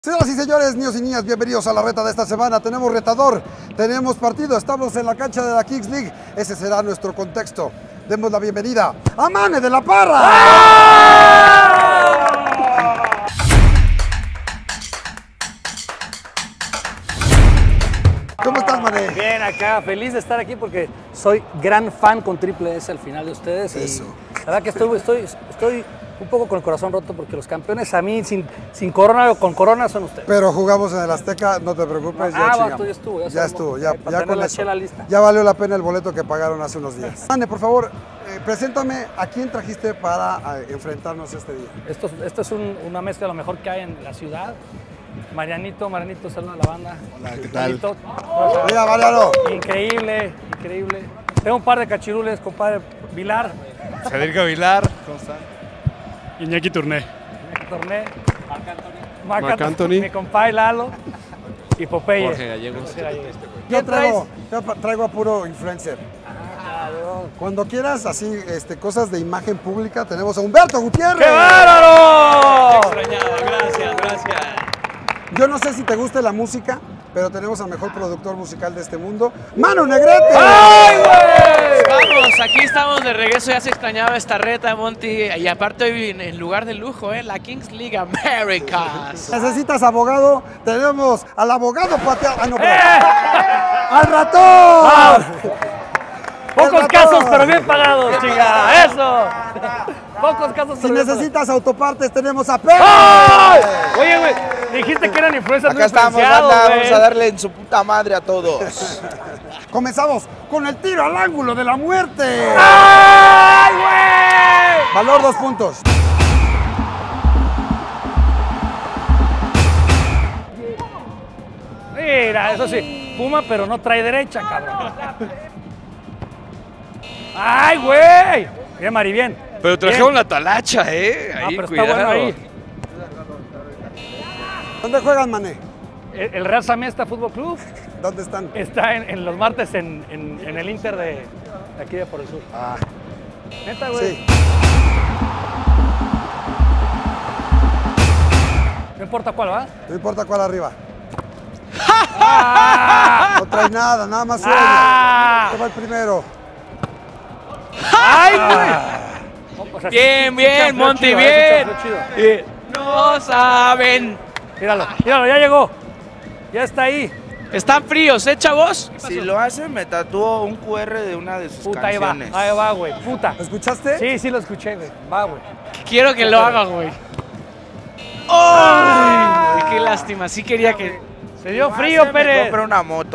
Señoras y señores, niños y niñas, bienvenidos a la reta de esta semana. Tenemos retador, tenemos partido, estamos en la cancha de la Kings League. Ese será nuestro contexto. Demos la bienvenida a Mane de la Parra. ¡Ah! ¿Cómo estás, Mane? Bien, acá, feliz de estar aquí porque soy gran fan con Triple S al final de ustedes. Eso. Y la verdad que estoy un poco con el corazón roto porque los campeones a mí sin corona o con corona son ustedes. Pero jugamos en el Azteca, no te preocupes, ya chingamos. Ya estuvo. Ya estuvo, ya con la eso. chela lista. Ya valió la pena el boleto que pagaron hace unos días. Mane, por favor, preséntame a quién trajiste para enfrentarnos este día. Esto es una mezcla de lo mejor que hay en la ciudad. Marianito, saluda a la banda. Hola, ¿qué tal? Mira, Mariano. Increíble. Tengo un par de cachirules, compadre Vilar. Federico Vilar. ¿Cómo están? Iñaki Turné. Marc Anthony. Mi compadre Lalo. Y Popeye. Jorge Gallegos. Yo traigo a puro influencer. Cuando quieras así cosas de imagen pública, tenemos a Humberto Gutiérrez. ¡Qué bárbaro! Extrañado, gracias. Yo no sé si te gusta la música, pero tenemos al mejor productor musical de este mundo, Manu Negrete. ¡Ay, güey! Vamos, aquí estamos de regreso, ya se extrañaba esta reta, Monty. Y aparte hoy en lugar de lujo, la Kings League Americas. ¿Necesitas abogado? Tenemos al abogado pateado. Ah, no, ¡al ratón! Pocos casos, pero bien pagados, chinga. ¡Eso! Pocos casos, Si pero bien necesitas autopartes, tenemos a Pedro. ¡Ay! Oye, güey, dijiste que eran influencers. Acá estamos, banda, vamos a darle en su puta madre a todos. Comenzamos con el tiro al ángulo de la muerte. ¡Ay, güey! Valor 2 puntos. Mira, eso sí, Puma, pero no trae derecha, cabrón. ¡Ay, güey! Bien, Mari, bien. Pero trajeron la talacha, ahí, pero cuidado. está bueno ahí. ¿Dónde juegan, Mané? El Real Samiesta Fútbol Club ¿Dónde están? está en los martes en el Inter de aquí de por el sur. Ah, ¿Neta, güey? sí. No importa cuál, ¿va? No importa cuál arriba. ¡Ah! No trae nada más sueña. ¡Ah! Este va el primero. ¡Ay, güey! O sea, Bien, sí chanfleó Monty, chido, bien. sí chanfleó chido. No saben. Míralo, ya llegó. Ya está ahí. ¿Están fríos, chavos? Si lo hacen, me tatúo un QR de una de sus Puta, canciones. ahí va, güey. Puta. ¿Lo escuchaste? Sí, lo escuché, güey. Va, güey. Quiero que lo haga, güey. ¡Ay! Qué lástima, sí quería que... Se dio frío, Me Pérez. compro una moto.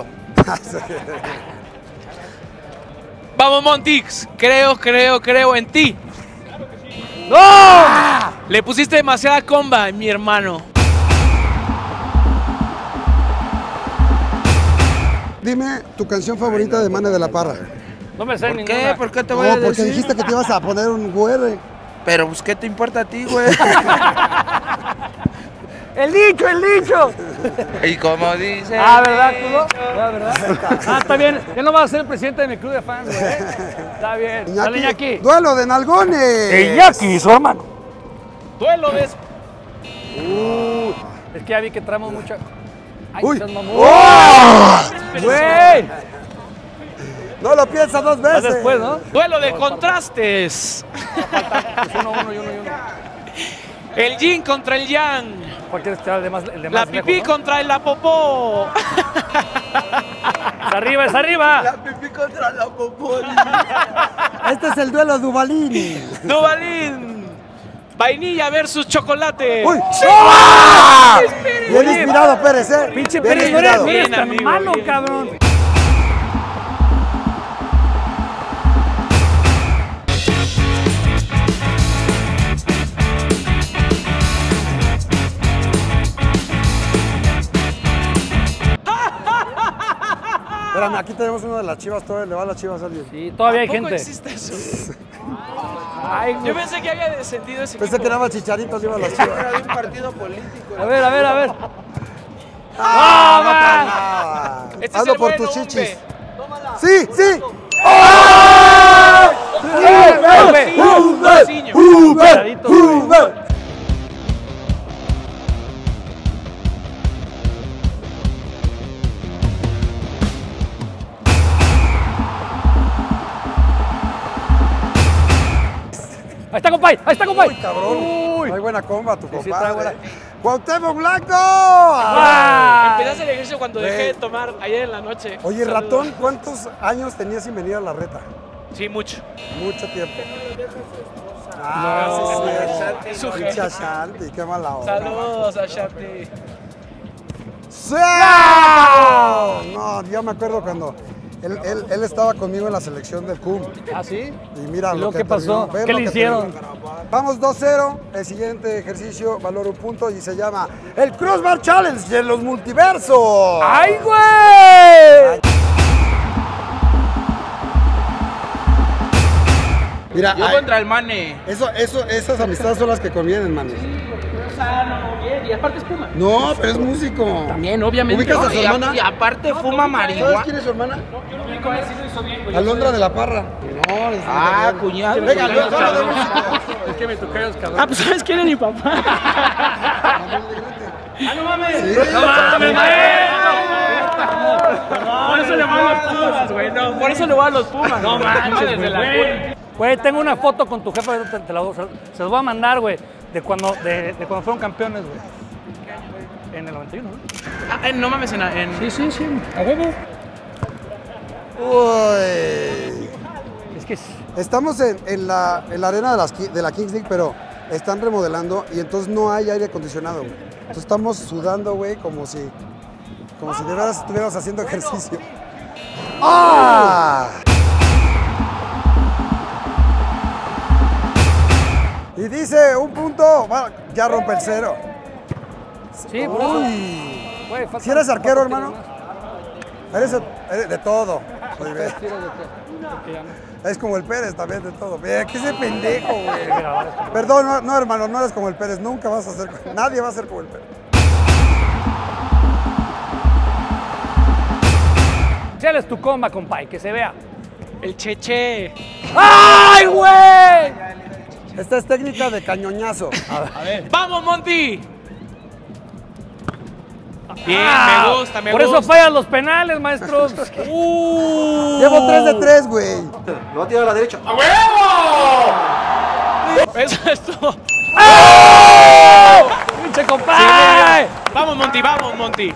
Vamos, Montix. Creo en ti. ¡No! Le pusiste demasiada comba, mi hermano. Dime tu canción favorita de Mane de la Parra. No me sé ¿Por ninguna. qué? ¿Por qué te voy a No, porque decir? dijiste que te ibas a poner un QR. Pero, pues, ¿qué te importa a ti, güey? ¡El dicho! Y como dice... ¿Verdad, Cudo? ¿Verdad? Está bien. Ya no vas a ser el presidente de mi club de fans, güey. Está bien. Dale, Iñaki. Duelo de nalgones. Iñaki, su hermano. Duelo de... Es que ya vi que traemos mucha... ¡Ay, Uy. seas mamón! ¡Oh! ¡Güey! No lo piensas dos Vas veces. después, ¿no? Duelo de contrastes. Pues uno. El yin contra el yang. ¿Cuál quieres tirar el de más La pipí lejos, ¿no? contra la popó. ¡Es arriba! La pipí contra la popoli. Este es el duelo Duvalini. Duvalín. Vainilla versus chocolate. ¡Uy! ¡Sí! ¡Ah! Espere. Bien inspirado, Pérez, ¿eh? Pinche Bien Pérez, inspirado. no eres Bien, tan amigo, malo, bien. cabrón. Espérame, aquí tenemos uno de las Chivas, todavía le va a las Chivas a alguien. Sí, todavía hay ¿Tampoco gente. existe eso? Ay, güey. Yo pensé que había descendido ese Pensé equipo. que nada más Chicharito le iba a las Chivas. Era de un partido político. A ver. ¡Ah, ¡No, man! nada! Este es Hazlo el por bueno, tus chichis. hombre. ¡Sí, sí! Mociño. Cuidadito, güey. Ahí está, compay. Ahí está, compay. Uy, cabrón. Uy. Hay buena comba, tu Sí, sí, compadre. trae buena. ¡Cuauhtémoc Blanco! Empecé a hacer ejercicio cuando dejé de tomar ayer en la noche. Oye, Saludos. ratón, ¿cuántos años tenías sin venir a la reta? Sí, mucho. Mucho tiempo. No, sí. Pinche Ashanti, qué mala onda. Saludos a Shanti. ¡Sí! No, yo me acuerdo cuando él estaba conmigo en la selección del CUM. ¿Ah, sí? Y mira ¿Y lo luego que qué pasó? terminó. Ve ¿Qué lo le que hicieron? terminó. Vamos 2-0. El siguiente ejercicio valora un punto y se llama el Crossbar Challenge de los multiversos. ¡Ay, güey! Mira, Yo contra el Mane. esas amistades son las que convienen, man. Y aparte es Puma. No, pero es músico. También, obviamente. ¿Ubicas a su Y hermana? aparte fuma ¿Sabes marihuana. quién es su hermana? Alondra de la Parra. No, es Ah, cuñado. Venga, luego de música. Es que me toqué los cabrones. Ah, pues ¿sabes quién es mi papá? ¡Ah, no mames! Sí. ¡No mames, Por eso le voy a los Pumas, güey. No, por eso le voy a los Pumas. No manches, desde la güey. Güey, tengo una foto con tu jefe, se los voy a mandar, güey, de cuando fueron campeones, güey. En el 91, ¿no? Ah, no mames, en... Sí, a huevo. Uy. Es que Estamos en la arena de la Kings League, pero están remodelando y entonces no hay aire acondicionado, güey. Entonces estamos sudando, güey, como si de veras estuviéramos haciendo ejercicio. ¡Ah! Y dice, un punto, bueno, ya rompe el cero. sí, por eso. Uy. Güey, faltan ¿Si eres arquero, 4 hermano? tiros Eres de todo. Muy bien. más. 3 tiros de qué? Porque ya no. Es como el Pérez también de todo. Mira, ¿qué ese pendejo, güey? Mira, ahora es como- Perdón, no, hermano, no eres como el Pérez. Nunca vas a ser, nadie va a ser como el Pérez. Échales tu comba, compay, que se vea. El Cheche. ¡Ay, güey! Esta es técnica de cañoñazo. ¡Vamos, Monty! Bien, Ah, me gusta, me Por gusta. eso fallan los penales, maestros. Llevo 3 de 3, güey. Lo va a tirar a la derecha. Eso es todo. ¡Pinche compay! Vamos, Monty, vamos, Monty.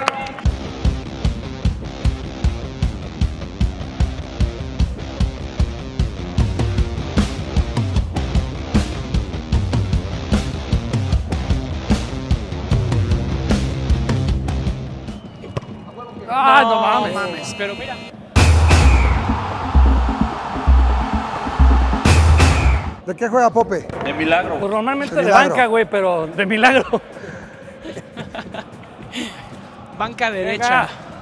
¡Ah, no mames! Pero mira. ¿De qué juega Pope? De milagro. Pues normalmente De de milagro. banca, güey, pero de milagro. Banca derecha.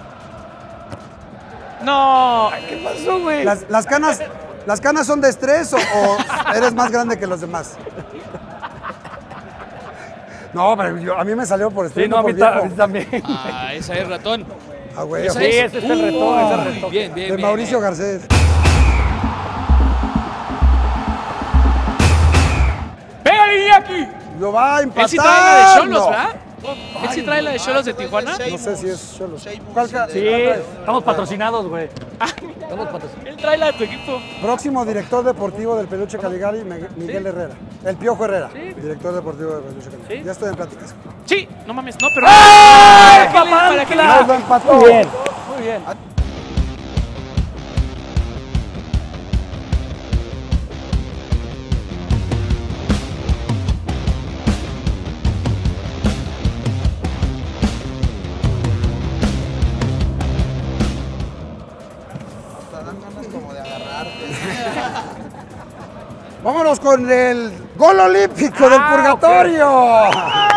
No. ¿Qué pasó, güey? ¿Las canas son de estrés o eres más grande que los demás? No, pero a mí me salió por estrés. Sí, no, a por mí, viejo. a mí también. Ah, esa es ratón. Ah, güey. Sí, ese es el retón, ese es el retón. Bien, bien, De bien. Mauricio Garcés. ¡Pégale, Iñaki! Lo va a empatar. Él sí trae la de Cholos, ¿verdad? Él sí trae la de Cholos de Tijuana. No sé si es Cholos. ¿Cuál Sí, estamos patrocinados, güey. Estamos patrocinados. Él trae la de tu equipo. Próximo director deportivo del Peluche Caligari, Miguel Herrera. El Piojo Herrera. Sí. Director deportivo del Peluche Caligari. Sí. Ya estoy en pláticas. Sí, no mames, no, pero. ¡Ay, ¿Para qué le- papá! para qué le- Nos lo empató. Muy bien, muy bien. Vámonos con el gol olímpico del purgatorio.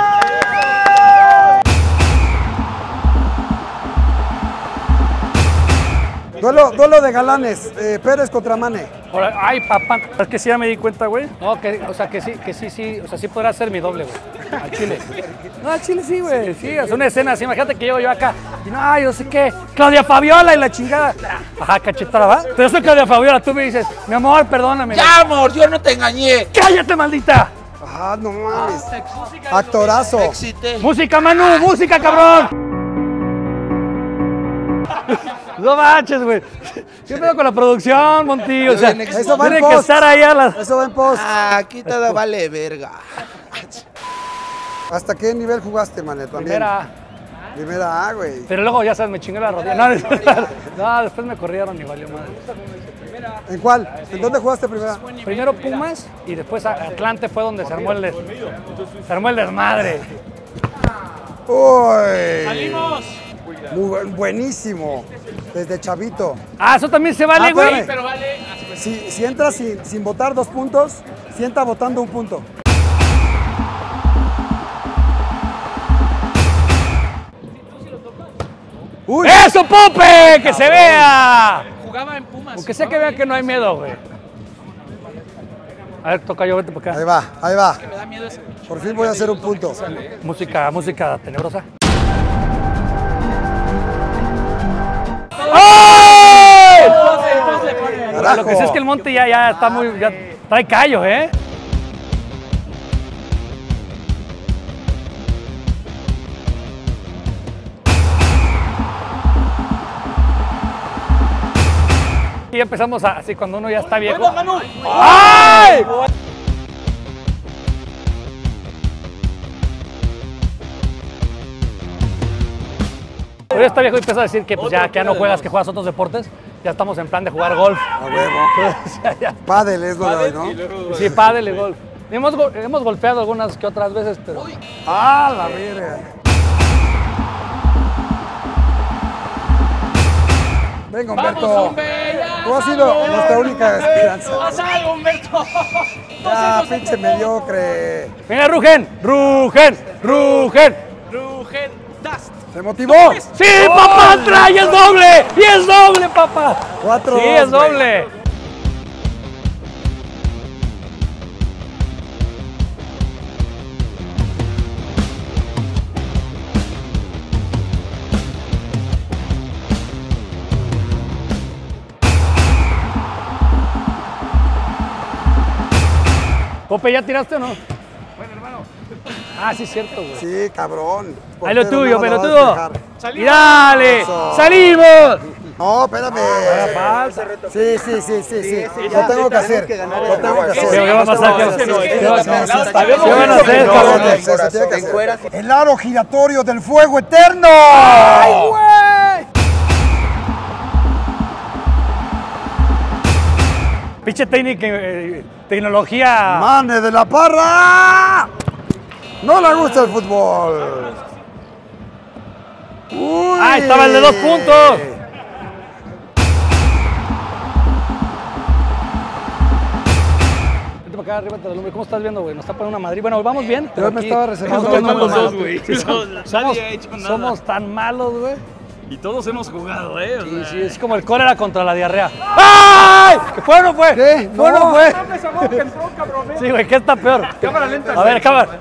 Duelo de galanes, Pérez contra Mane. Ahora, ay, papá. Es que sí ya me di cuenta, güey. No, o sea, que sí, o sea, sí podrá ser mi doble, güey. Al Chile. No, al Chile sí, güey. Sí, es una escena así. Imagínate que llego yo acá. Y no, yo sé qué. Claudia Fabiola y la chingada. Ajá, cachetada, ¿va? Pero yo soy Claudia Fabiola. Tú me dices, mi amor, perdóname. Ya, amor, yo no te engañé. ¡Cállate, maldita! Ah, no mames. Actorazo. Excité. Música, Manu, música, cabrón. No manches, güey. ¿Qué pedo con la producción, Montillo? O sea, Eso va en tiene que post. estar ahí a las... Eso va en post. Aquí todo vale verga. ¿Hasta qué nivel jugaste, mané? También. Primera A, güey. Pero luego, ya sabes, me chingué la rodilla. No, después me corrieron y valió madre. ¿En cuál? ¿En dónde jugaste primera? Primero Pumas y después Atlante fue donde se armó el desmadre. ¡Uy! ¡Salimos! Buenísimo. Desde chavito. Ah, eso también se vale, güey. espérame. Pero vale. Si entras sin votar 2 puntos, si entra votando 1 punto. ¡Uy! ¡Eso, Pope! ¡Que se vea! Jugaba en Pumas. Aunque sea que vean que no hay miedo, güey. A ver, toca yo, vete por acá. Ahí va, ahí va. Me da miedo ese. Por fin voy a hacer 1 punto. Música tenebrosa. ¡Ay! Carajo. Lo que sí es que el monte ya está muy... ya trae callo, ¿eh? Y empezamos así cuando uno ya está viejo. ¡Ay! Pero ya está viejo y empieza a decir que pues, ya no juegas, que juegas otros deportes. Ya estamos en plan de jugar golf. A huevo. Entonces, ya. Pádel es lo de hoy, ¿no? Sí, pádel y golf. Hemos golpeado algunas que otras veces, pero... ¡Ah, la verga! Venga, Humberto. ¡Vamos, hombre! ¡Ya, Tú has sido nuestra única esperanza. ¡Haz algo, Humberto! Ya, pinche mediocre. Venga, Rugen. Rugen. Dust. ¿Se motivó? ¡Sí, papá! ¡Trae! ¡Y es doble! ¡Y es doble, papá! 4-2, Sí, es güey. doble. Pope, ¿ya tiraste o no? Bueno, hermano. Ah, sí, es cierto, güey. Sí, cabrón. Ahí lo Portero, tuyo, no la va a pelotudo. despejar. ¡Y dale! Eso. ¡Salimos! No, espérame. Sí. Lo tengo que hacer. Lo tengo que hacer. ¿Qué va a pasar? ¿Qué van a hacer, No, cabrón? se tiene que hacer. El aro giratorio del fuego eterno. Pinche tecnología. ¡Mane de la Parra! No le gusta el fútbol. Uy. ¡Ah, estaba el de 2 puntos! Vete para acá, arriba del hombre. ¿Cómo estás viendo, güey? Nos está poniendo una Madrid. Bueno, vamos bien. Yo me estaba reservando estamos los malos, dos, güey. Sí, somos tan malos, güey. Y todos hemos jugado, ¿eh? O Sí, sea, sí, es como el cólera contra la diarrea. ¡Ay! ¿Fue o no fue? ¿Qué? ¿Fue o no No. fue? Sí, güey, ¿qué está peor? Cámara lenta. A ver, cámara.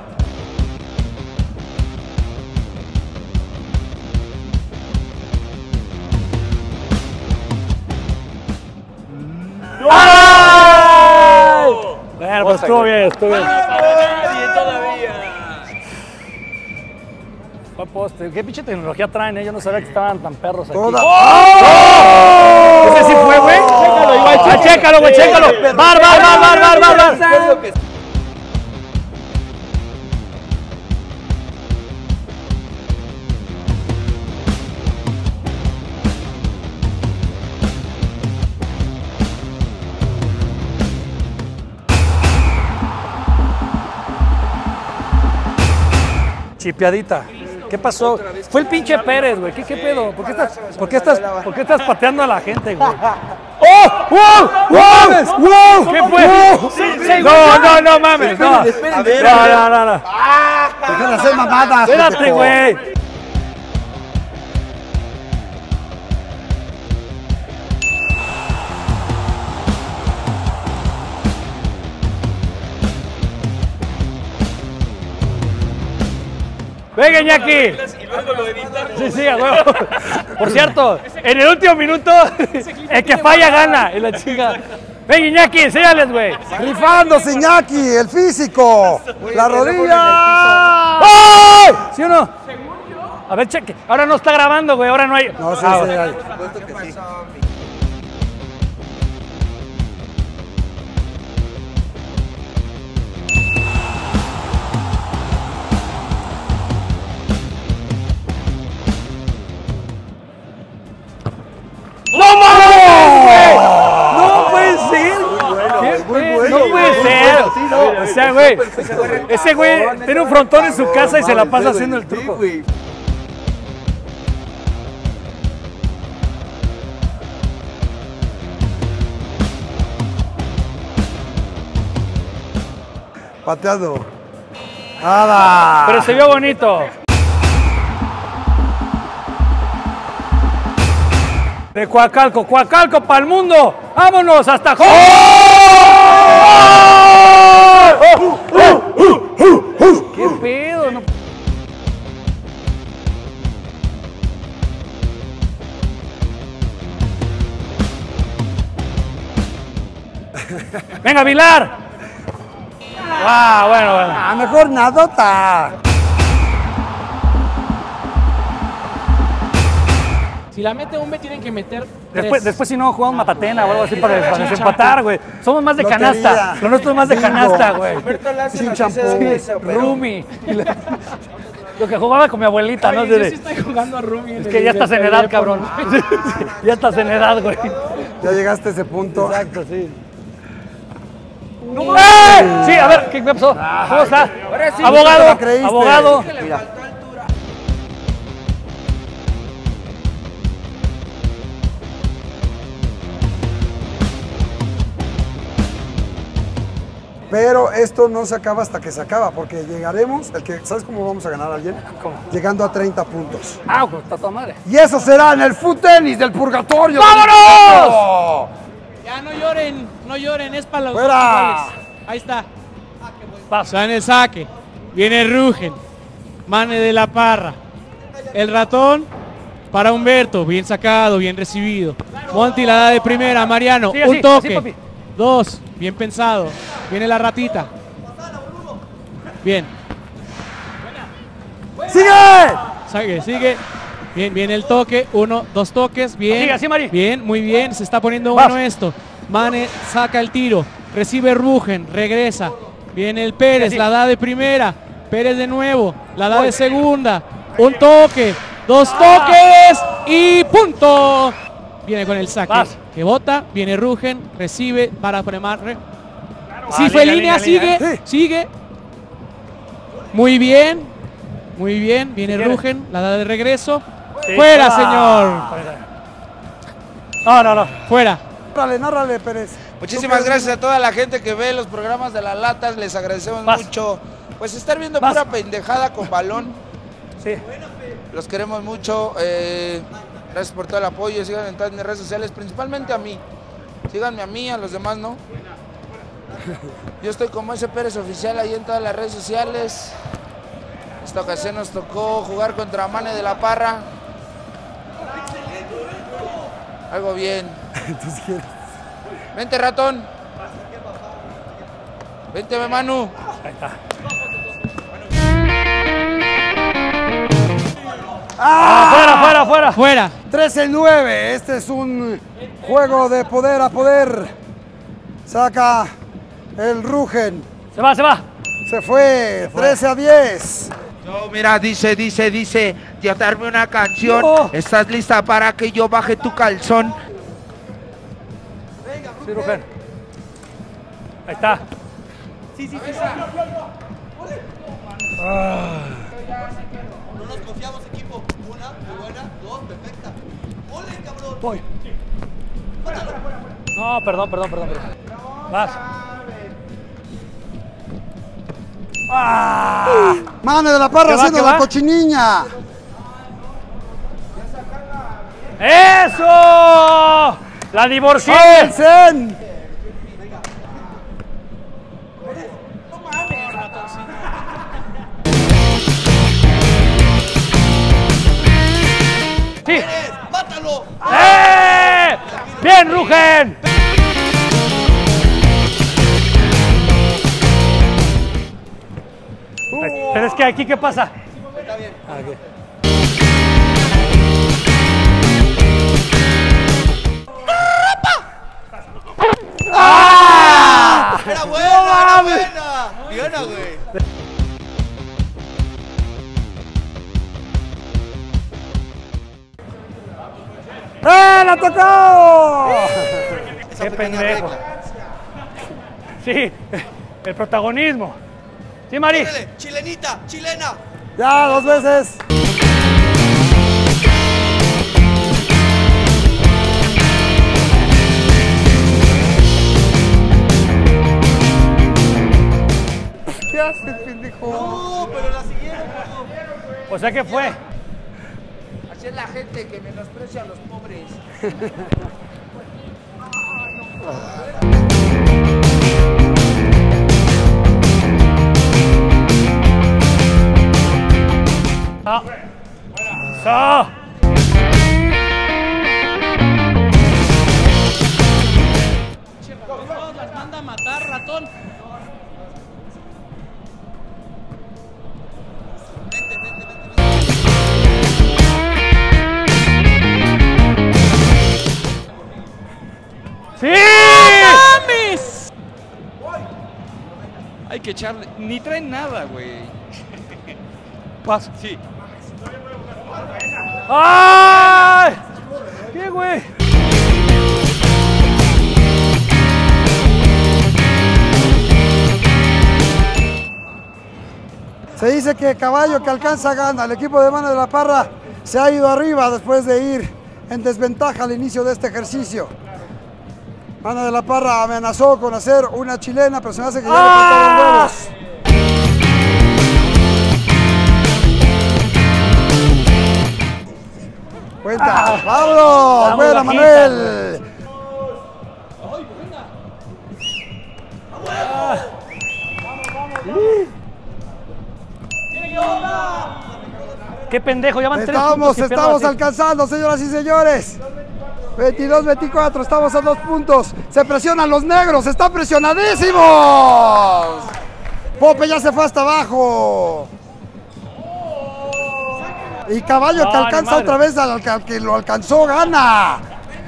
¡Ay! Bueno, pues estuvo bien, estuvo bien. Nadie todavía. Fue poste. ¿Qué pinche tecnología traen, eh? Yo no sabía que estaban tan perros aquí. Toda. ¿Ese sí fue, güey? Chécalo, igual. Chécalo, güey, chécalo. ¡Bar! Chipeadita. ¿Qué pasó? Fue el pinche Pérez, güey. ¿Qué pedo? ¿Por qué estás pateando a la gente, güey? ¡Oh! ¡Wow! ¡Wow! ¡Wow! ¿Qué fue? No mames. No. No. Dejen de hacer mamadas. Espérate, pendejo. güey. Venga, Iñaki. Sí, a huevo. Por cierto, en el último minuto, el que falla gana. Y la chica. Venga, Iñaki, enséñales, güey. Rifándose Iñaki, el físico. La rodilla. ¡Ay! ¿Sí o no? A ver, cheque. Ahora no está grabando, güey. Ahora no hay. No, sí, Ah, sí, hay. ¡No mames, güey! ¡No puede ser! No puede ser. O sea, güey, ese güey tiene un frontón en su casa y se la pasa haciendo el truco. Pateando. ¡Nada! Pero se vio bonito. De Coacalco, Coacalco para el mundo. ¡Vámonos hasta ¡Qué pedo! No. Venga, Vilar. Bueno. Ah, mejor nadota. Si la mete un, me tienen que meter 3. Después si no jugamos matatena o algo así para Sí, desempatar, güey. Somos más de Lotería. canasta. Lo nuestro es más de Bingo. canasta, güey. Sin champú. Rumi. Lo que jugaba con mi abuelita, ¿no? Yo sí estoy jugando a Rumi. Es que ya estás en edad, cabrón. Ya estás en edad, güey. Ya llegaste a ese punto. Exacto, sí. ¡Eh! Sí, a ver, ¿qué pasó? ¿Cómo está? sí, te Abogado, la creíste. abogado. Pero esto no se acaba hasta que se acaba, porque llegaremos, ¿sabes cómo vamos a ganar a alguien? ¿Cómo? Llegando a 30 puntos. Ah, pues está toda madre. Y eso será en el foot tenis del purgatorio. ¡Vámonos! Ya no lloren, es para los ¡Fuera! iguales. Ahí está. Está en el saque. Viene Rugen. Mane de la Parra. El ratón para Humberto. Bien sacado, bien recibido. Monti la da de primera. Mariano. Sí, así, un toque. así, papi. 2. Bien pensado. Viene la ratita. Bien. ¡Sigue! Sigue. Bien, viene el toque. 1, 2 toques. Bien. Sigue, así, Mari. Bien, muy bien. Se está poniendo Vas. bueno esto. Mane saca el tiro. Recibe Rugen. Regresa. Viene el Pérez. Sí. La da de primera. Pérez de nuevo. La da de segunda. Un toque. 2 toques. Y punto. Viene con el saque. Vas. Que bota. Viene Rugen. Recibe para Premar. Sí, Ah, fue línea, línea. línea, Sigue. Sí. Sigue. Muy bien. Muy bien. Viene Si quieres. Rugen. La da de regreso. Sí. Fuera, Ah. señor. No. Fuera. Nárrale, Pérez. Muchísimas gracias a toda la gente que ve los programas de las latas. Les agradecemos Vas. mucho. Pues estar viendo Vas. pura pendejada con balón. Sí. Los queremos mucho. Gracias por todo el apoyo. Síganme en todas mis redes sociales, principalmente a mí. Síganme a mí, a los demás no. Yo estoy como ese Pérez Oficial ahí en todas las redes sociales. Esta ocasión nos tocó jugar contra Mane de la Parra. Algo bien. Vente, ratón. Vente, Manu. Ahí está. Fuera. Fuera. 13-9. Este es un juego de poder a poder. Saca el Rugen. Se va. Se fue. 13-10. No, mira, dice, ya darme una canción. No. ¿Estás lista para que yo baje tu calzón? Sí, Rugen. Ahí está. No nos confiamos, equipo. Una, muy buena, dos, perfecta. ¡Ole, cabrón! Voy. No, perdón. Vas. Mane de la Parra ¿Qué va, haciendo qué la va? cochiniña. ¡Eso! La divorcié. ¡Zen! Sí. ¡Mátalo! ¡Bien, Rugen! Pero es que aquí, ¿qué pasa? Está bien. Ah, ok. ¡La tocó! Esa Qué pequeña pendejo. regla. Sí, el protagonismo. Sí, Mari. Órale, chilenita, chilena. Ya, 2 veces. ¿Qué haces, pendejo? No, pero la siguieron. O sea, ¿qué fue? Así es la gente que menosprecia a los pobres. Ah. ¡Sa! Las manda a matar, ratón. ¡Sí! ¡Mames! Hay que echarle. Ni traen nada, güey. Pasa. Sí. ¡Ay! ¿Qué, güey? Se dice que caballo que alcanza gana. El equipo de Mano de la Parra se ha ido arriba después de ir en desventaja al inicio de este ejercicio. Mano de la Parra amenazó con hacer una chilena, pero se me hace que ya le faltaron huevos. Cuenta, Pablo, buena Manuel. ¡Qué pendejo! Ya van 3 puntos. Estamos y pierdo así. alcanzando, señoras y señores. 22-24, estamos a 2 puntos. Se presionan los negros, están presionadísimos. Pope ya se fue hasta abajo. Y caballo que No, ni alcanza madre. otra vez al que lo alcanzó, gana.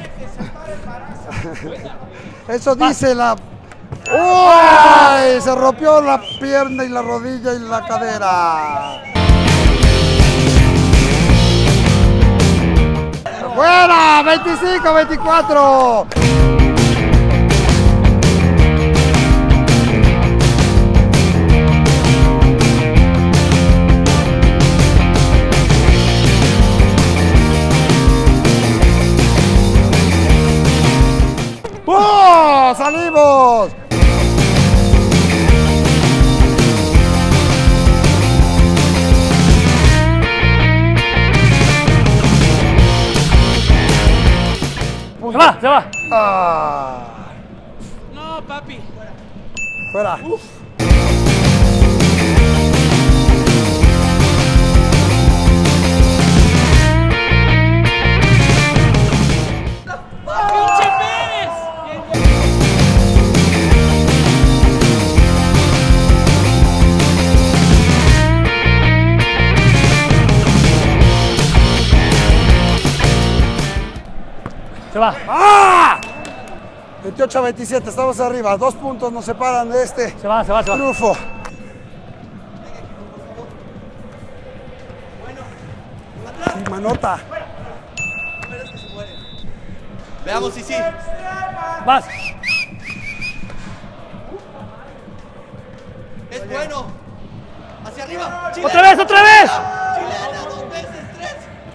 Eso dice la... ¡Uy! Se rompió la pierna y la rodilla y la cadera. ¡Buena! 25-24. ¡Oh! ¡Salimos! Se va. Ah, No, papi. fuera. ¡Pinche Pérez! Se va. ¡Ah! 28-27, estamos arriba. 2 puntos nos separan de este Se va. triunfo. Sí, manota. Veamos si sí. Vas. Es bueno. Hacia arriba. ¡Otra vez! Chilena, 2 veces, 3.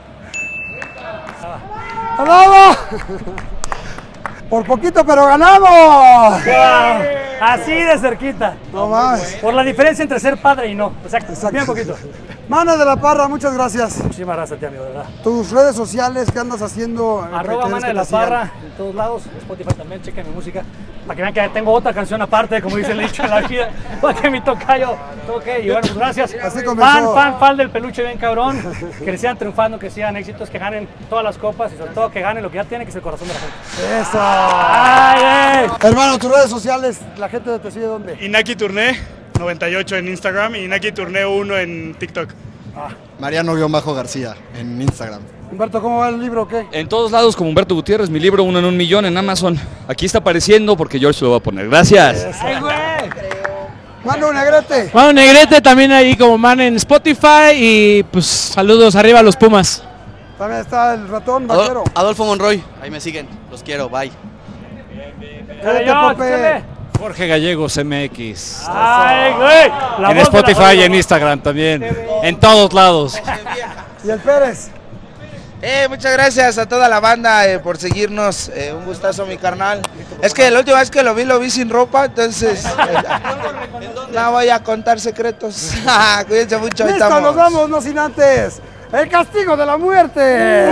¡Ganamos! Por poquito, pero ganamos. Así de cerquita. No más. Por la diferencia entre ser padre y no. Exacto. Bien poquito. Mano de la Parra, muchas gracias. Muchísimas gracias, tío, amigo, de verdad. Tus redes sociales, ¿qué andas haciendo? Arroba ¿Quieres Mana que de te la sigan? Parra en todos lados. Spotify también, chequen mi música. Para que vean que tengo otra canción aparte, como dice el dicho en la vida. Para que mi tocayo toque. Y bueno, pues gracias. Así comenzó. Fan del peluche bien cabrón. Que sigan triunfando, que sigan éxitos, que ganen todas las copas y sobre todo que ganen lo que ya tiene, que es el corazón de la gente. Eso. ¡Ay, Hermano, tus redes sociales, la gente te sigue dónde. Inaki Tourné 98 en Instagram y Inaki Tourné 1 en TikTok. Mariano-García en Instagram. Humberto, ¿cómo va el libro o qué? En todos lados como Humberto Gutiérrez, mi libro 1 en 1 millón en Amazon. Aquí está apareciendo porque George lo va a poner. Gracias. ¡Ay, güey! Manu Negrete. Manu Negrete también ahí como man en Spotify y pues saludos arriba a los Pumas. También está el ratón vaquero. Adolfo Monroy, ahí me siguen. Los quiero, bye. Cállate, Pope. Jorge Gallegos MX. Ay, güey. La En voz de la Spotify y en Instagram también. En todos lados. Y el Pérez. Muchas gracias a toda la banda por seguirnos. Un gustazo, mi carnal. Es que la última vez que lo vi sin ropa, entonces no voy a contar secretos. Cuídense mucho. Ahí Listo, estamos. nos vamos, no sin antes. El castigo de la muerte.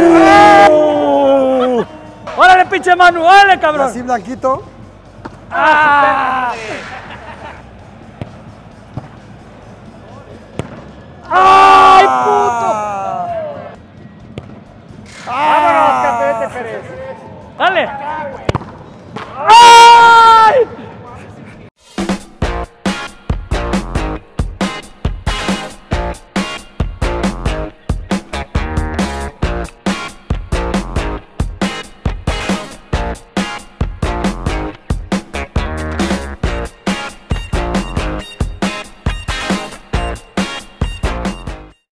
¡Órale, pinche Manu! ¡Órale, cabrón! Así blanquito. ¡Ah! ¡Ay, puto! ¡Vámonos, Capete Pérez! ¡Dale! ¡Ah!